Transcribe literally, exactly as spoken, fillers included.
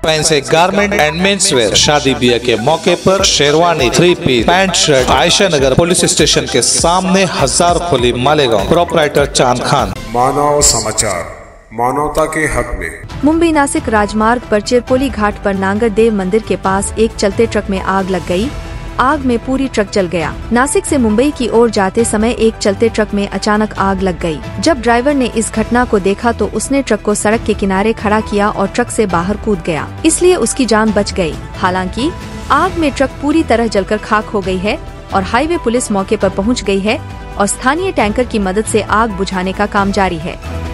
Fancy garment and men's wear, शादी ब्याह के मौके पर sherwani, three piece, pant shirt. Ayesha Nagar police station के सामने, हजार खोली, मालेगांव। प्रोपराइटर चांद खान। मानव समाचार, मानवता के हक में। मुंबई नासिक राजमार्ग पर चिरपोली घाट पर नांगर देव मंदिर के पास एक चलते ट्रक में आग लग गई। आग में पूरी ट्रक जल गया। नासिक से मुंबई की ओर जाते समय एक चलते ट्रक में अचानक आग लग गई। जब ड्राइवर ने इस घटना को देखा तो उसने ट्रक को सड़क के किनारे खड़ा किया और ट्रक से बाहर कूद गया, इसलिए उसकी जान बच गई। हालांकि आग में ट्रक पूरी तरह जलकर खाक हो गई है और हाईवे पुलिस मौके पर पहुंच गई है और स्थानीय टैंकर की मदद से आग बुझाने का काम जारी है।